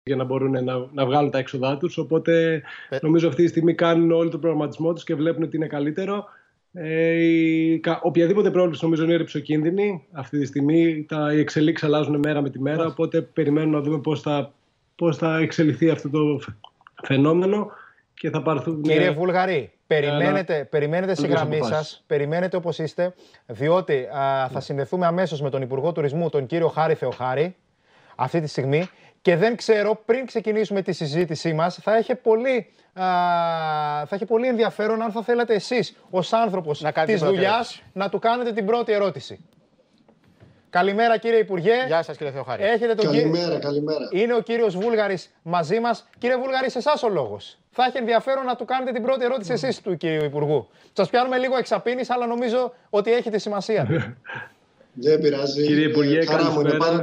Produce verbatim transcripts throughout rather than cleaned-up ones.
για να μπορούν να, να βγάλουν τα έξοδά τους. Οπότε νομίζω αυτή τη στιγμή κάνουν όλο τον προγραμματισμό τους και βλέπουν ότι είναι καλύτερο. Ε, η, οποιαδήποτε πρόβληση νομίζω είναι ρυψοκίνδυνη αυτή τη στιγμή. Τα, οι εξελίξεις αλλάζουν μέρα με τη μέρα. Οπότε περιμένουμε να δούμε πώς θα, πώς θα εξελιχθεί αυτό το φαινόμενο και θα πάρθουν. Κύριε Βούλγαρη, περιμένετε, αλλά... περιμένετε στη γραμμή σας, περιμένετε όπως είστε, διότι α, θα συνδεθούμε αμέσως με τον Υπουργό Τουρισμού, τον κύριο Χάρη Θεοχάρη, αυτή τη στιγμή. Και δεν ξέρω, πριν ξεκινήσουμε τη συζήτησή μας, θα έχει πολύ, α, θα έχει πολύ ενδιαφέρον αν θα θέλατε εσείς ως άνθρωπος της δουλειάς να του κάνετε την πρώτη ερώτηση. Καλημέρα κύριε Υπουργέ. Γεια σας κύριε Θεοχάρη. Έχετε τον καλημέρα, κύριο... καλημέρα. Είναι ο κύριος Βούλγαρης μαζί μας. Κύριε Βούλγαρη, σε εσάς ο λόγος. Θα έχει ενδιαφέρον να του κάνετε την πρώτη ερώτηση εσείς του κύριου Υπουργού. Σας πιάνουμε λίγο εξαπίνης, αλλά νομίζω ότι έχει τη σημασία. Δεν πειράζει. Κύριε Υπουργέ, καλημέρα.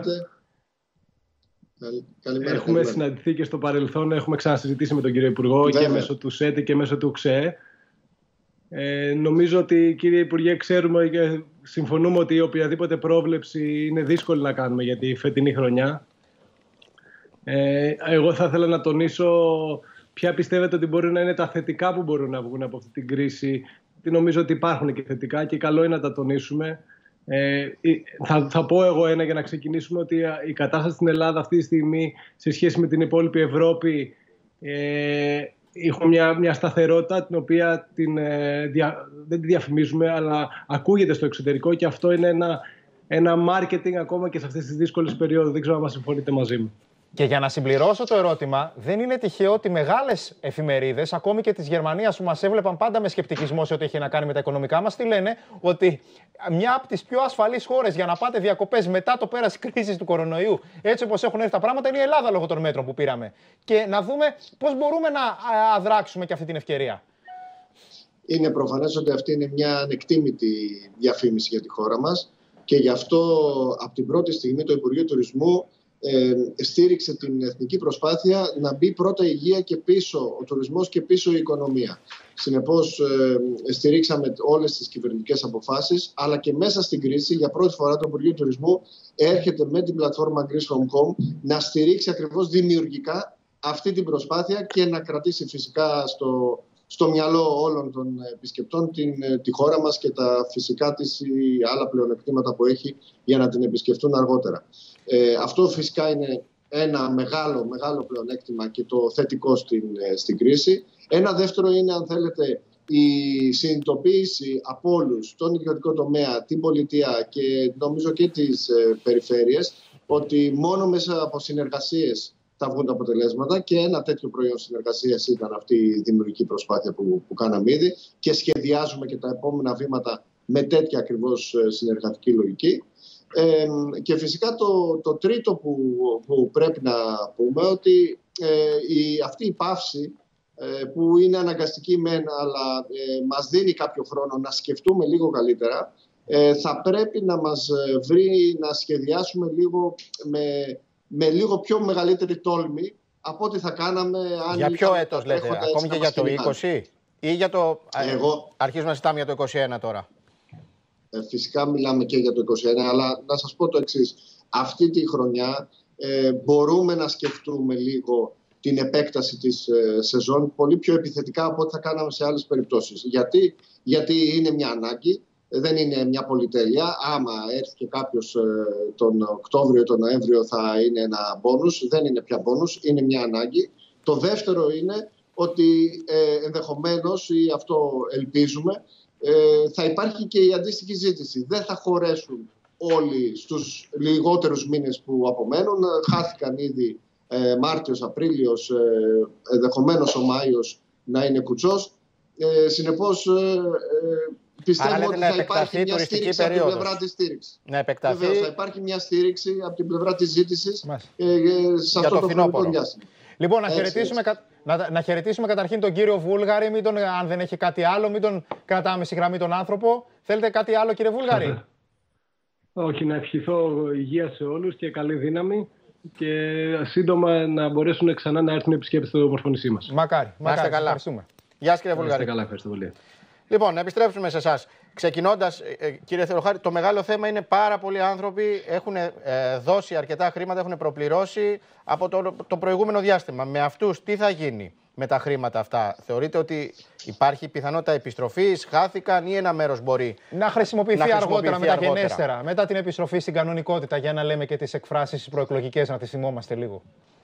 Καλημέρα, έχουμε καλημέρα. συναντηθεί και στο παρελθόν, έχουμε ξανασυζητήσει με τον κύριο Υπουργό. Βέβαια. Και μέσω του ΣΕΤ και μέσω του ΞΕ. Ε, νομίζω ότι κύριε Υπουργέ ξέρουμε και συμφωνούμε ότι οποιαδήποτε πρόβλεψη είναι δύσκολη να κάνουμε για τη φετινή χρονιά. Ε, εγώ θα ήθελα να τονίσω ποια πιστεύετε ότι μπορεί να είναι τα θετικά που μπορούν να βγουν από αυτή την κρίση. Νομίζω ότι υπάρχουν και θετικά και καλό είναι να τα τονίσουμε. Ε, θα, θα πω εγώ ένα για να ξεκινήσουμε ότι η κατάσταση στην Ελλάδα αυτή τη στιγμή σε σχέση με την υπόλοιπη Ευρώπη ε, έχουμε μια, μια σταθερότητα την οποία την, ε, δια, δεν τη διαφημίζουμε αλλά ακούγεται στο εξωτερικό και αυτό είναι ένα, ένα marketing ακόμα και σε αυτές τις δύσκολες περιόδους. Δεν ξέρω αν μας συμφωνείτε μαζί μου. Και για να συμπληρώσω το ερώτημα, δεν είναι τυχαίο ότι μεγάλες εφημερίδες, ακόμη και της Γερμανίας που μας έβλεπαν πάντα με σκεπτικισμό σε ό,τι έχει να κάνει με τα οικονομικά μας, τι λένε, ότι μια από τις πιο ασφαλείς χώρες για να πάτε διακοπές μετά το πέρας κρίσης του κορονοϊού, έτσι όπως έχουν έρθει τα πράγματα, είναι η Ελλάδα λόγω των μέτρων που πήραμε. Και να δούμε πώς μπορούμε να αδράξουμε και αυτή την ευκαιρία. Είναι προφανές ότι αυτή είναι μια ανεκτήμητη διαφήμιση για τη χώρα μας και γι' αυτό από την πρώτη στιγμή το Υπουργείο Τουρισμού Ε, στήριξε την εθνική προσπάθεια να μπει πρώτα η υγεία και πίσω ο τουρισμός και πίσω η οικονομία. Συνεπώς ε, στηρίξαμε όλες τις κυβερνητικές αποφάσεις, αλλά και μέσα στην κρίση για πρώτη φορά το Υπουργείο Τουρισμού έρχεται με την πλατφόρμα Greece From Home να στηρίξει ακριβώς δημιουργικά αυτή την προσπάθεια και να κρατήσει φυσικά στο, στο μυαλό όλων των επισκεπτών την, τη χώρα μας και τα φυσικά της ή άλλα πλεονεκτήματα που έχει για να την επισκεφτούν αργότερα. Ε, αυτό φυσικά είναι ένα μεγάλο, μεγάλο πλεονέκτημα και το θετικό στην, στην κρίση. Ένα δεύτερο είναι, αν θέλετε, η συνειδητοποίηση από όλους, τον ιδιωτικό τομέα, την πολιτεία και νομίζω και τις ε, περιφέρειες, ότι μόνο μέσα από συνεργασίες θα βγουν τα αποτελέσματα και ένα τέτοιο προϊόν συνεργασίας ήταν αυτή η δημιουργική προσπάθεια που, που κάναμε ήδη και σχεδιάζουμε και τα επόμενα βήματα με τέτοια ακριβώς συνεργατική λογική. Ε, και φυσικά το, το τρίτο που, που πρέπει να πούμε ότι ε, η, αυτή η παύση ε, που είναι αναγκαστική μεν αλλά ε, μας δίνει κάποιο χρόνο να σκεφτούμε λίγο καλύτερα ε, θα πρέπει να μας βρει να σχεδιάσουμε λίγο με, με λίγο πιο μεγαλύτερη τόλμη από ό,τι θα κάναμε αν... Για ποιο έτος λέτε, ακόμη και για το είκοσι ή για το... Εγώ... Αρχίζουμε να συζητάμε για το είκοσι ένα τώρα. Φυσικά μιλάμε και για το είκοσι ένα, αλλά να σας πω το εξής. Αυτή τη χρονιά ε, μπορούμε να σκεφτούμε λίγο την επέκταση της ε, σεζόν πολύ πιο επιθετικά από ό,τι θα κάναμε σε άλλες περιπτώσεις. Γιατί, Γιατί είναι μια ανάγκη, δεν είναι μια πολυτέλεια. Άμα έρθει και κάποιος ε, τον Οκτώβριο ή τον Νοέμβριο θα είναι ένα μπόνους. Δεν είναι πια μπόνους, είναι μια ανάγκη. Το δεύτερο είναι ότι ε, ενδεχομένως, ή αυτό ελπίζουμε, Ε, θα υπάρχει και η αντίστοιχη ζήτηση. Δεν θα χωρέσουν όλοι στους λιγότερους μήνες που απομένουν. Χάθηκαν ήδη ε, Μάρτιος, Απρίλιος, ε, ενδεχομένως ο Μάιος να είναι κουτσός. Ε, συνεπώς ε, ε, πιστεύω ότι θα υπάρχει μια στήριξη από την πλευρά της στήριξης. Να επεκταθεί... Βεβαίως θα υπάρχει μια στήριξη από την πλευρά της ζήτησης ε, ε, σε αυτό το χρονικό διάστημα. Λοιπόν, να χαιρετήσουμε, κα... να, να χαιρετήσουμε καταρχήν τον κύριο Βούλγαρη, μην τον, αν δεν έχει κάτι άλλο, μην τον κρατάμε στη γραμμή τον άνθρωπο. Θέλετε κάτι άλλο, κύριε Βούλγαρη? Όχι, να ευχηθώ υγεία σε όλους και καλή δύναμη και σύντομα να μπορέσουν ξανά να έρθουν επισκέπτες στο Ομορφωνησί μας. Μακάρι, μακάρι. Καλά. Ευχαριστούμε. Γεια σας κύριε Βούλγαρη. Καλά, ευχαριστώ πολύ. Λοιπόν, να επιστρέψουμε σε εσάς. Ξεκινώντας, κύριε Θεοχάρη, το μεγάλο θέμα είναι πάρα πολλοί άνθρωποι έχουν ε, δώσει αρκετά χρήματα, έχουν προπληρώσει από το, το προηγούμενο διάστημα. Με αυτούς τι θα γίνει με τα χρήματα αυτά? Θεωρείτε ότι υπάρχει πιθανότητα επιστροφής, χάθηκαν ή ένα μέρος μπορεί να χρησιμοποιηθεί, να αργότερα, μεταγενέστερα, μετά την επιστροφή στην κανονικότητα, για να λέμε και τις εκφράσεις τις προεκλογικές, να τις θυμόμαστε λίγο?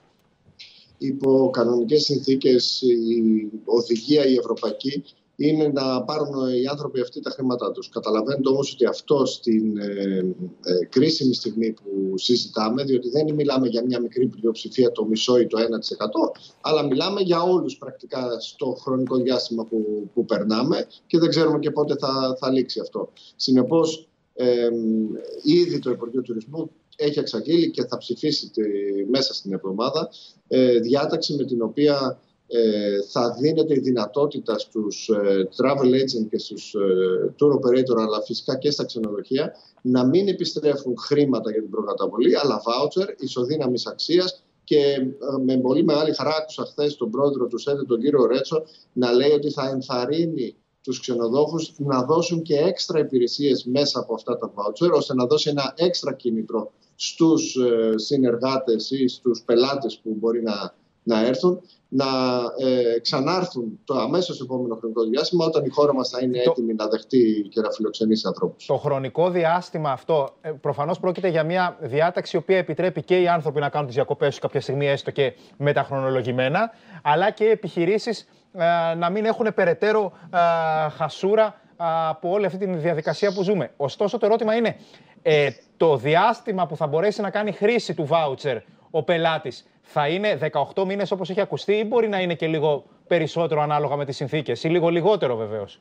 Υπό κανονικές συνθήκες η οδηγία η ευρωπαϊκή είναι να πάρουν οι άνθρωποι αυτοί τα χρήματά τους. Καταλαβαίνετε όμως ότι αυτό στην ε, ε, κρίσιμη στιγμή που συζητάμε, διότι δεν μιλάμε για μια μικρή πλειοψηφία, το μισό ή το ένα τοις εκατό, αλλά μιλάμε για όλους πρακτικά στο χρονικό διάστημα που, που περνάμε και δεν ξέρουμε και πότε θα, θα λήξει αυτό. Συνεπώς, ε, ήδη το Υπουργείο Τουρισμού έχει εξαγγείλει και θα ψηφίσει τη, μέσα στην εβδομάδα ε, διάταξη με την οποία ε, θα δίνεται η δυνατότητα στους ε, travel agent και στους ε, tour operator, αλλά φυσικά και στα ξενοδοχεία, να μην επιστρέφουν χρήματα για την προκαταβολή, αλλά voucher ισοδύναμης αξίας. Και ε, με πολύ μεγάλη χαρά άκουσα χθες τον πρόεδρο του ΣΕΔΕ, τον κύριο Ρέτσο, να λέει ότι θα ενθαρρύνει τους ξενοδόχους να δώσουν και έξτρα υπηρεσίες μέσα από αυτά τα voucher, ώστε να δώσει ένα έξτρα κίνητρο στους ε, συνεργάτες ή στους πελάτες που μπορεί να, να έρθουν, να ε, ξανάρθουν το αμέσως επόμενο χρονικό διάστημα, όταν η χώρα μας θα είναι το... έτοιμη να δεχτεί και να φιλοξενήσει ανθρώπους. Το χρονικό διάστημα αυτό, ε, προφανώς πρόκειται για μια διάταξη η οποία επιτρέπει και οι άνθρωποι να κάνουν τις διακοπές τους κάποια στιγμή, έστω και μεταχρονολογημένα, αλλά και οι επιχειρήσεις ε, να μην έχουν περαιτέρω ε, χασούρα ε, από όλη αυτή τη διαδικασία που ζούμε. Ωστόσο, το ερώτημα είναι, ε, το διάστημα που θα μπορέσει να κάνει χρήση του voucher ο πελάτης θα είναι δεκαοκτώ μήνες όπως έχει ακουστεί, ή μπορεί να είναι και λίγο περισσότερο ανάλογα με τις συνθήκες, ή λίγο λιγότερο βεβαίως?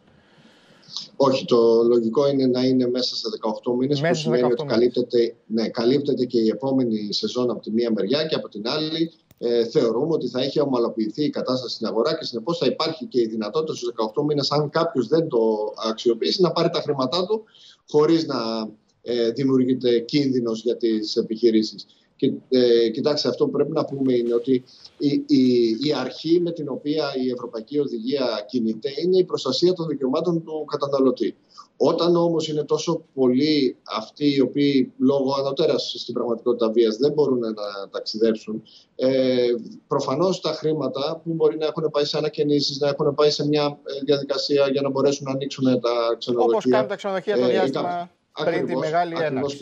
Όχι, το λογικό είναι να είναι μέσα σε δεκαοκτώ μήνες, που σημαίνει ότι καλύπτεται, ναι, καλύπτεται και η επόμενη σεζόν από τη μία μεριά, και από την άλλη ε, θεωρούμε ότι θα έχει ομαλοποιηθεί η κατάσταση στην αγορά και συνεπώς θα υπάρχει και η δυνατότητα στους δεκαοκτώ μήνες, αν κάποιος δεν το αξιοποιήσει, να πάρει τα χρήματά του χωρίς να ε, δημιουργείται κίνδυνος για τις επιχειρήσεις. Και, ε, κοιτάξτε, αυτό που πρέπει να πούμε είναι ότι η, η, η αρχή με την οποία η Ευρωπαϊκή Οδηγία κινείται είναι η προστασία των δικαιωμάτων του καταναλωτή. Όταν όμως είναι τόσο πολλοί αυτοί οι οποίοι λόγω ανωτέρας στην πραγματικότητα βίας δεν μπορούν να ταξιδέψουν, ε, προφανώς τα χρήματα που μπορεί να έχουν πάει σε ανακαινήσεις, να έχουν πάει σε μια διαδικασία για να μπορέσουν να ανοίξουν τα ξενοδοχεία. Όπως κάνουν τα ξενοδοχεία το διάστημα ε, πριν τη μεγάλη έναρξη.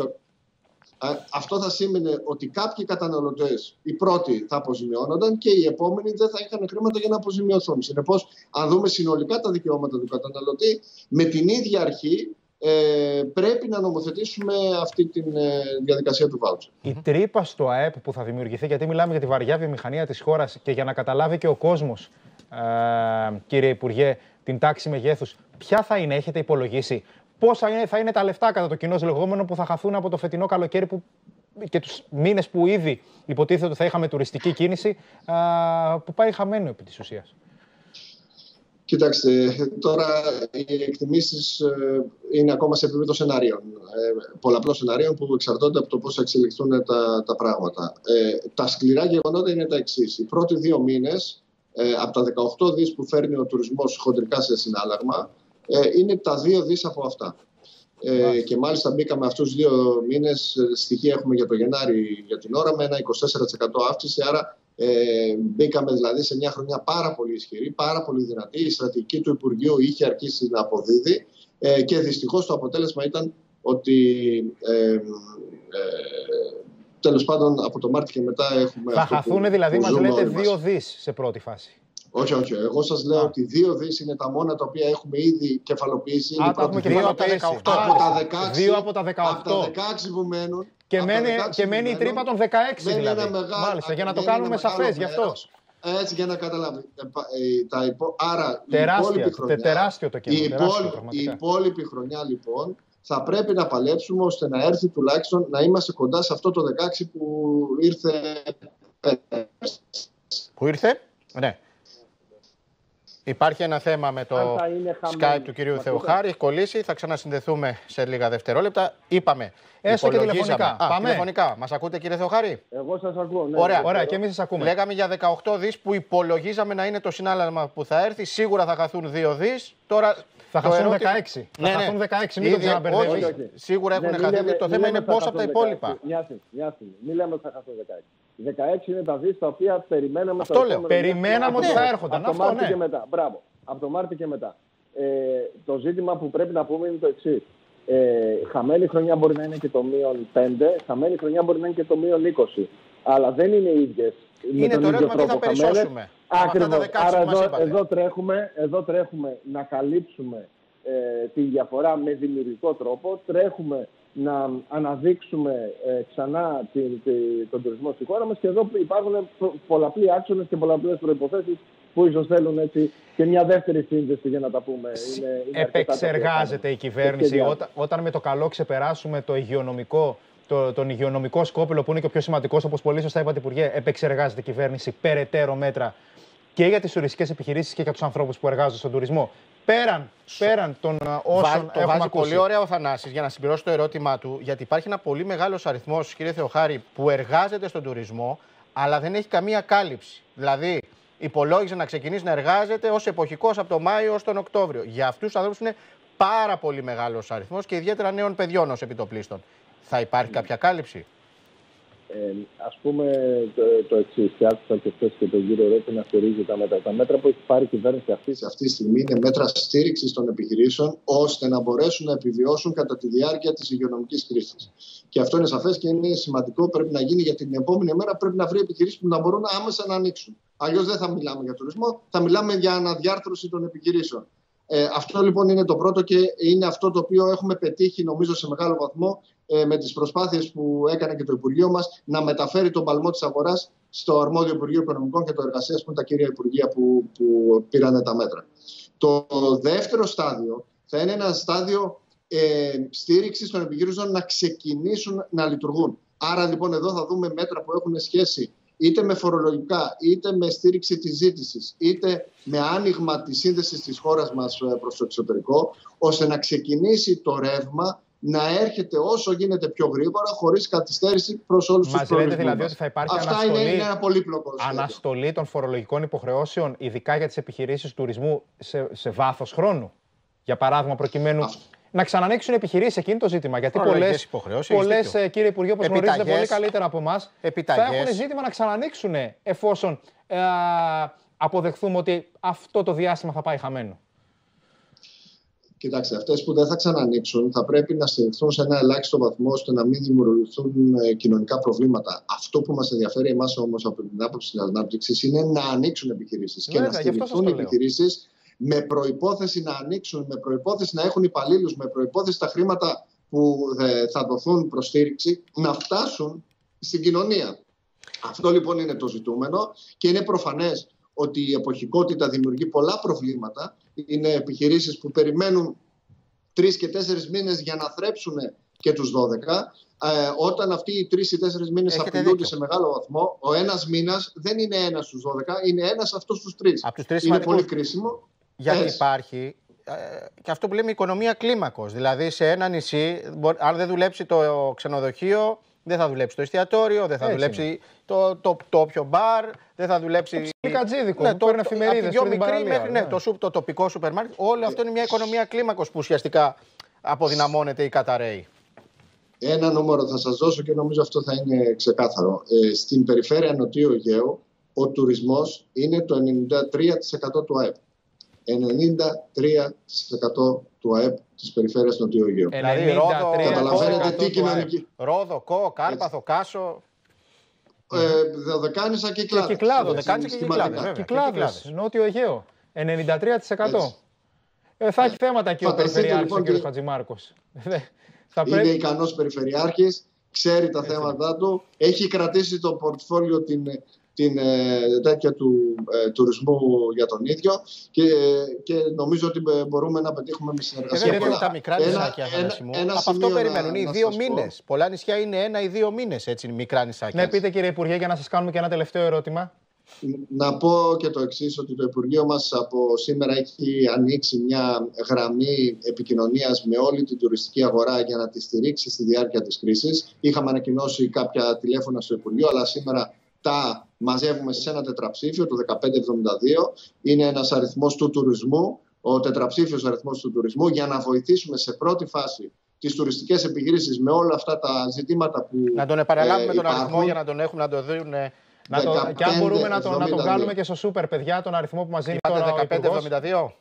Αυτό θα σήμαινε ότι κάποιοι καταναλωτές, οι πρώτοι, θα αποζημιώνονταν και οι επόμενοι δεν θα είχαν χρήματα για να αποζημιωθούν. Συνεπώς, αν δούμε συνολικά τα δικαιώματα του καταναλωτή, με την ίδια αρχή ε, πρέπει να νομοθετήσουμε αυτή τη ε, διαδικασία του voucher. Η τρύπα στο ΑΕΠ που θα δημιουργηθεί, γιατί μιλάμε για τη βαριά βιομηχανία της χώρας και για να καταλάβει και ο κόσμος, ε, κύριε Υπουργέ, την τάξη μεγέθους, ποια θα είναι, έχετε υπολογίσει? Πόσα είναι, θα είναι τα λεφτά κατά το κοινώς λεγόμενο που θα χαθούν από το φετινό καλοκαίρι που, και τους μήνες που ήδη υποτίθεται ότι θα είχαμε τουριστική κίνηση, α, που πάει χαμένο επί της ουσίας? Κοιτάξτε, τώρα οι εκτιμήσεις ε, είναι ακόμα σε επίπεδο σενάριων. Ε, πολλαπλών σενάριων που εξαρτώνται από το πώς θα εξελιχθούν τα, τα πράγματα. Ε, τα σκληρά γεγονότα είναι τα εξής. Οι πρώτοι δύο μήνες, ε, από τα δεκαοκτώ δις που φέρνει ο τουρισμός χοντρικά σε συνάλλαγμα, είναι τα δύο δις από αυτά. Ε, και μάλιστα μπήκαμε αυτούς τους δύο μήνες, στοιχεία έχουμε για το Γενάρη για την ώρα, με ένα είκοσι τέσσερα τοις εκατό αύξηση. Άρα ε, μπήκαμε δηλαδή σε μια χρονιά πάρα πολύ ισχυρή, πάρα πολύ δυνατή. Η στρατηγική του Υπουργείου είχε αρχίσει να αποδίδει ε, και δυστυχώς το αποτέλεσμα ήταν ότι ε, ε, τέλος πάντων από το Μάρτιο και μετά έχουμε... Θα χαθούν δηλαδή, μας λέτε, δύο δις σε πρώτη φάση. Όχι, όχι. Εγώ σας λέω Α. ότι δύο δις είναι τα μόνα τα οποία έχουμε ήδη κεφαλοποιήσει. Α, τα έχουμε κεφαλοποιήσει. Από τα δεκαέξι. Δύο από τα δεκαοκτώ. Από τα δεκαέξι που μένουν. Και μένει, και μένει η τρύπα των δεκαέξι δηλαδή. Μεγάλο, μάλιστα, για να το κάνουμε σαφές γι' αυτό. Έτσι, για να καταλάβει. Τα υπο... Άρα, τεράστια, η υπόλοιπη χρονιά, τεράστιο το κέντρο. Η, υπόλοιπη, η υπόλοιπη χρονιά, λοιπόν, θα πρέπει να παλέψουμε ώστε να έρθει τουλάχιστον να είμαστε κοντά σε αυτό το δεκαέξι που ήρθε. Που ήρθε, ναι. Υπάρχει ένα θέμα με το Skype του κυρίου Θεοχάρη. Έχει κολλήσει. Θα ξανασυνδεθούμε σε λίγα δευτερόλεπτα. Είπαμε. Έστω και τηλεφωνικά. Α, Πάμε. Τηλεφωνικά. Μας ακούτε, κύριε Θεοχάρη? Εγώ σας ακούω. Ναι, Ωραία. Ωραία, και εμείς σας ακούμε. Λέγαμε για δεκαοκτώ δις που υπολογίζαμε να είναι το συνάλλαγμα που θα έρθει. Σίγουρα θα χαθούν δύο δις. Τώρα θα χαθούν ερώτημα... δεκαέξι. Ναι, θα ναι. χαθούν δεκαέξι. Μην το ξαναμπερδεύεις. Σίγουρα έχουν ναι, χαθεί. Λέμε, το θέμα είναι πώς από τα υπόλοιπα. Μια στιγμή. Μην λέμε ότι θα χαθούν δεκαέξι. δεκαέξι είναι τα δις τα οποία περιμέναμε. Αυτό λέω. Περιμέναμε ότι θα έρχονταν. Από το Μάρτιο και μετά. Μπράβο. Από το Μάρτιο και μετά. Ε, το ζήτημα που πρέπει να πούμε είναι το εξής. Ε, χαμένη χρονιά μπορεί να είναι και το μείον πέντε, χαμένη χρονιά μπορεί να είναι και το μείον είκοσι. Αλλά δεν είναι οι ίδιες. Είναι το ερώτημα τι θα περισσώσουμε. Ακριβώς. Άρα εδώ, εδώ, τρέχουμε, εδώ τρέχουμε να καλύψουμε ε, τη διαφορά με δημιουργικό τρόπο. Τρέχουμε να αναδείξουμε ε, ξανά τη, τη, τον τουρισμό στη χώρα μας και εδώ υπάρχουν πολλαπλοί άξονες και πολλαπλές προϋποθέσεις που ίσως θέλουν έτσι και μια δεύτερη σύνδεση για να τα πούμε. Είναι, είναι επεξεργάζεται η κυβέρνηση όταν, όταν με το καλό ξεπεράσουμε το υγειονομικό, το, τον υγειονομικό σκόπελο που είναι και ο πιο σημαντικός, όπως πολύ σωστά είπατε, Υπουργέ, επεξεργάζεται η κυβέρνηση περαιτέρω μέτρα και για τις τουριστικές επιχειρήσεις και για τους ανθρώπους που εργάζονται στον τουρισμό. Πέραν, πέραν των όσων Βά, έχουμε το βάζει ακούσει. Πολύ ωραία ο Θανάσης για να συμπληρώσει το ερώτημά του, γιατί υπάρχει ένα πολύ μεγάλος αριθμός, κύριε Θεοχάρη, που εργάζεται στον τουρισμό, αλλά δεν έχει καμία κάλυψη. Δηλαδή, υπολόγιζε να ξεκινήσει να εργάζεται ως εποχικός από τον Μάιο ως τον Οκτώβριο. Για αυτούς τους ανθρώπους είναι πάρα πολύ μεγάλος αριθμός και ιδιαίτερα νέων παιδιών ως επιτοπλίστων. Θα υπάρχει κάποια κάλυψη? Ε, ας πούμε το, το εξής, και άκουσα και χθες και τον κύριο Ρέτη να στηρίζει τα μέτρα. Τα μέτρα που έχει πάρει η κυβέρνηση αυτή, αυτή τη στιγμή είναι μέτρα στήριξης των επιχειρήσεων, ώστε να μπορέσουν να επιβιώσουν κατά τη διάρκεια της υγειονομικής κρίσης. Και αυτό είναι σαφές και είναι σημαντικό, πρέπει να γίνει, γιατί την επόμενη μέρα πρέπει να βρει επιχειρήσεις που να μπορούν άμεσα να ανοίξουν. Αλλιώς δεν θα μιλάμε για τουρισμό, θα μιλάμε για αναδιάρθρωση των επιχειρήσεων. Ε, αυτό λοιπόν είναι το πρώτο και είναι αυτό το οποίο έχουμε πετύχει νομίζω σε μεγάλο βαθμό ε, με τις προσπάθειες που έκανε και το Υπουργείο μας να μεταφέρει τον παλμό της αγοράς στο αρμόδιο Υπουργείο Οικονομικών και το Εργασίας, που είναι τα κύρια Υπουργεία που, που πήραν τα μέτρα. Το δεύτερο στάδιο θα είναι ένα στάδιο ε, στήριξης των επιχειρήσεων να ξεκινήσουν να λειτουργούν. Άρα λοιπόν εδώ θα δούμε μέτρα που έχουν σχέση είτε με φορολογικά, είτε με στήριξη της ζήτησης, είτε με άνοιγμα της σύνδεσης της χώρας μας προς το εξωτερικό, ώστε να ξεκινήσει το ρεύμα να έρχεται όσο γίνεται πιο γρήγορα, χωρίς καθυστέρηση προς όλους τους προορισμούς. Μας λέτε δηλαδή ότι θα υπάρχει Αυτά αναστολή, είναι, είναι ένα πολύπλοκο αναστολή των φορολογικών υποχρεώσεων, ειδικά για τις επιχειρήσεις τουρισμού, σε, σε βάθος χρόνου. Για παράδειγμα, προκειμένου Αυτό. να ξανανοίξουν επιχειρήσεις, εκείνη το ζήτημα. Γιατί πολλές, πολλές κύριε Υπουργέ, όπως γνωρίζετε πολύ καλύτερα από εμάς, θα έχουν ζήτημα να ξανανοίξουν εφόσον ε, αποδεχθούμε ότι αυτό το διάστημα θα πάει χαμένο. Κοιτάξτε, αυτές που δεν θα ξανανοίξουν θα πρέπει να στηριχθούν σε ένα ελάχιστο βαθμό ώστε να μην δημιουργηθούν κοινωνικά προβλήματα. Αυτό που μας ενδιαφέρει εμάς όμως από την άποψη της ανάπτυξης είναι να ανοίξουν επιχειρήσεις και να στηριχθούν οι επιχειρήσεις με προϋπόθεση να ανοίξουν, με προϋπόθεση να έχουν υπαλλήλους, με προϋπόθεση τα χρήματα που θα δοθούν προς στήριξη να φτάσουν στην κοινωνία. Αυτό λοιπόν είναι το ζητούμενο και είναι προφανές ότι η εποχικότητα δημιουργεί πολλά προβλήματα. Είναι επιχειρήσεις που περιμένουν τρεις και τέσσερις μήνες για να θρέψουν και τους δώδεκα. Ε, όταν αυτοί οι τρεις ή τέσσερις μήνες απειλούνται σε μεγάλο βαθμό, ο ένας μήνας δεν είναι ένας στους δώδεκα, είναι ένας αυτός στους τρεις. Από τους τρεις είναι πολύ κρίσιμο. Γιατί Έτσι. υπάρχει ε, και αυτό που λέμε οικονομία κλίμακος. Δηλαδή σε ένα νησί, αν δεν δουλέψει το ξενοδοχείο, δεν θα δουλέψει το εστιατόριο, δεν θα Έτσι δουλέψει το, το, το όποιο μπαρ, δεν θα δουλέψει. Το κατζίδικο, ναι, που παίρνει εφημερίδες. Από την πιο μικρή μέχρι ναι, το, το τοπικό σούπερ μάρκετ. Όλο αυτό είναι μια οικονομία κλίμακος που ουσιαστικά αποδυναμώνεται ή καταραίει. Ένα νούμερο θα σας δώσω και νομίζω αυτό θα είναι ξεκάθαρο. Ε, στην περιφέρεια Νοτιού Αιγαίου, ο τουρισμός είναι το ενενήντα τρία τοις εκατό του ΑΕΠ. ενενήντα τρία τοις εκατό του ΑΕΠ της περιφέρειας Νοτιού Αιγαίου. Δηλαδή, Ρόδο, καταλαβαίνετε τι κοινωνική. Ρόδο, Κο, Κάρπαθο, Κάσο. Ε, Δωδεκάνησα και Κυκλάδες. Και Κυκλάδες, και Κυκλάδες. Κυκλάδες, Νότιο Αιγαίο. ενενήντα τρία τοις εκατό. Ε, θα έχει θέματα εκεί ο Περιφερειάρχης, λοιπόν, ο κ. Χατζημάρκος. Θα είναι πρέπει... ικανός περιφερειάρχης, ξέρει τα Έτσι. θέματα του, έχει κρατήσει το πορτφόλιο την, την ε, τέτοια του ε, τουρισμού για τον ίδιο και, και νομίζω ότι μπορούμε να πετύχουμε με συνεργασία. Δεν είναι τα μικρά νησάκια, Αθανάση. Από αυτό περιμένουν οι δύο μήνες. Πολλά νησιά είναι ένα ή δύο μήνες, έτσι, μικρά νησάκια. Ναι, πείτε κύριε Υπουργέ, για να σας κάνουμε και ένα τελευταίο ερώτημα. Να πω και το εξής, ότι το Υπουργείο μας από σήμερα έχει ανοίξει μια γραμμή επικοινωνίας με όλη την τουριστική αγορά για να τη στηρίξει στη διάρκεια της κρίσης. Είχαμε ανακοινώσει κάποια τηλέφωνα στο Υπουργείο, αλλά σήμερα τα μαζεύουμε σε ένα τετραψήφιο, το δεκαπέντε εβδομήντα δύο. Είναι ένας αριθμός του τουρισμού, ο τετραψήφιος αριθμός του τουρισμού, για να βοηθήσουμε σε πρώτη φάση τις τουριστικές επιχειρήσεις με όλα αυτά τα ζητήματα που Να τον επαναλάβουμε ε, τον αριθμό για να τον έχουμε, να το δουν. Να το, και αν μπορούμε να το, να το βγάλουμε και στο σούπερ, παιδιά, τον αριθμό που μας δίνει τώρα δεκαπέντε εβδομήντα δύο.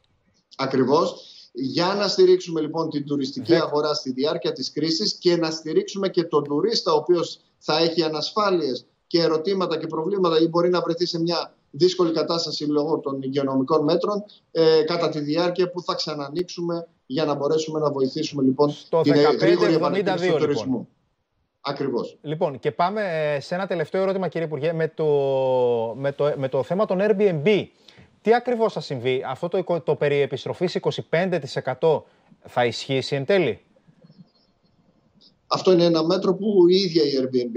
Ακριβώς. Για να στηρίξουμε λοιπόν την τουριστική Δε... αγορά στη διάρκεια της κρίσης και να στηρίξουμε και τον τουρίστα, ο οποίος θα έχει ανασφάλειες και ερωτήματα και προβλήματα ή μπορεί να βρεθεί σε μια δύσκολη κατάσταση λόγω των υγειονομικών μέτρων ε, κατά τη διάρκεια που θα ξανανοίξουμε, για να μπορέσουμε να βοηθήσουμε λοιπόν στο την γρήγορη επανεκκίνηση του τουρισμού. Λοιπόν. Ακριβώς. Λοιπόν, και πάμε σε ένα τελευταίο ερώτημα, κύριε Υπουργέ, με το, με το, με το θέμα των Airbnb. Τι ακριβώς θα συμβεί, αυτό το, το περί επιστροφής είκοσι πέντε τοις εκατό θα ισχύσει εν τέλει? Αυτό είναι ένα μέτρο που η ίδια η Airbnb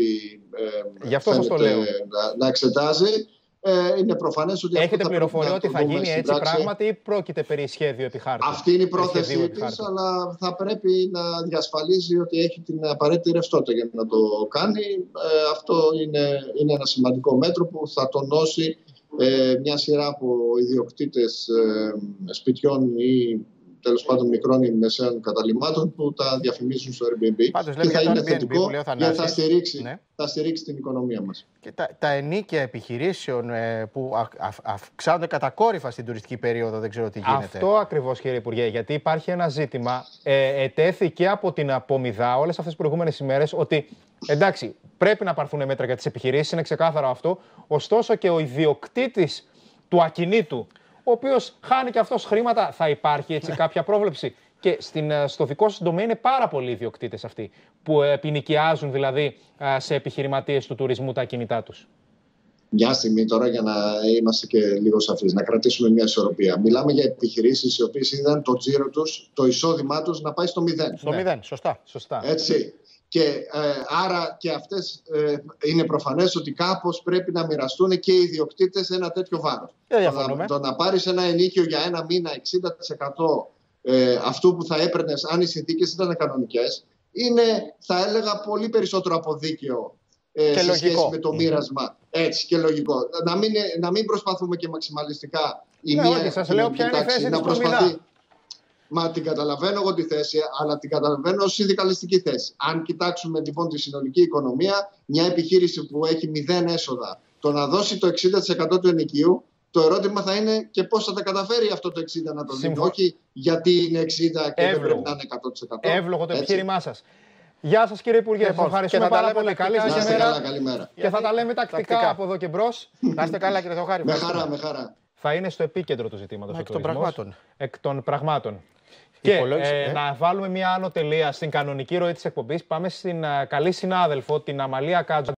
ε, Γι' αυτό σας το λέω. Να, να εξετάζει. Ε, είναι προφανές ότι έχετε πληροφορία ότι θα γίνει έτσι πράγματι ή πρόκειται περί σχέδιο επί χάρτη? Αυτή είναι η πρόθεσή της, αλλά θα πρέπει να διασφαλίζει ότι έχει την απαραίτητη ρευστότητα για να το κάνει. Ε, αυτό είναι, είναι ένα σημαντικό μέτρο που θα τονώσει ε, μια σειρά από ιδιοκτήτες ε, σπιτιών ή τέλος πάντων μικρών ή μεσαίων καταλυμάτων που τα διαφημίζουν στο Airbnb. Πάντως, και θα είναι Airbnb, θετικό γιατί θα στηρίξει, ναι. θα στηρίξει την οικονομία μας. Και τα, τα ενίκια επιχειρήσεων ε, που αυξάνονται κατακόρυφα στην τουριστική περίοδο, δεν ξέρω τι γίνεται. Αυτό ακριβώς, κύριε Υπουργέ, γιατί υπάρχει ένα ζήτημα, ε, ετέθηκε από την Απομιδά όλες αυτές τις προηγούμενες ημέρες ότι εντάξει, πρέπει να πάρθουν μέτρα για τις επιχειρήσεις, είναι ξεκάθαρο αυτό, ωστόσο και ο ιδιοκτήτης του ακινήτου, ο οποίος χάνει και αυτός χρήματα, θα υπάρχει έτσι κάποια πρόβλεψη? Και στην, στο δικό σας τομέα είναι πάρα πολλοί ιδιοκτήτες αυτοί που επινοικιάζουν δηλαδή σε επιχειρηματίες του τουρισμού τα ακινητά τους. Μια στιγμή τώρα, για να είμαστε και λίγο σαφείς, να κρατήσουμε μια ισορροπία. Μιλάμε για επιχειρήσεις οι οποίες είδαν το τζίρο τους, το εισόδημά τους να πάει στο μηδέν. Στο ναι. μηδέν, σωστά. σωστά. Έτσι. Και ε, άρα και αυτές ε, είναι προφανές ότι κάπως πρέπει να μοιραστούν και οι ιδιοκτήτες ένα τέτοιο βάρος. Το να, το να πάρεις ένα ενοίκιο για ένα μήνα εξήντα τοις εκατό ε, αυτού που θα έπαιρνες αν οι συνθήκες ήταν κανονικές, είναι, θα έλεγα, πολύ περισσότερο από δίκαιο ε, σε λογικό. Σχέση με το μοίρασμα. Έτσι, και λογικό. Να μην, να μην προσπαθούμε και μαξιμαλιστικά η ναι, μία όχι, σας λέω ποια είναι η θέση να της προσπαθεί. Μα την καταλαβαίνω εγώ τη θέση, αλλά την καταλαβαίνω ως συνδικαλιστική θέση. Αν κοιτάξουμε λοιπόν τη συνολική οικονομία, μια επιχείρηση που έχει μηδέν έσοδα, το να δώσει το εξήντα τοις εκατό του ενοικίου, το ερώτημα θα είναι και πώς θα τα καταφέρει αυτό το εξήντα τοις εκατό να το δει. Όχι γιατί είναι εξήντα και Εύλογο. δεν πρέπει να είναι εκατό τοις εκατό. Εύλογο το επιχείρημά σας. Γεια σας, κύριε Υπουργέ. Λοιπόν, ευχαριστούμε πάρα πολύ. Καλή σας ημέρα. Και θα τα λέμε τακτικά, τακτικά από εδώ και μπρος. Να είστε καλά, κύριε Θεοχάρη. Με χαρά, με χαρά. Θα είναι στο επίκεντρο του ζητήματος. Εκ των πραγμάτων. Εκ των πραγμάτων. Και ε, ε. να βάλουμε μια άνω τελεία στην κανονική ροή της εκπομπής. Πάμε στην uh, καλή συνάδελφο, την Αμαλία Κάτζο.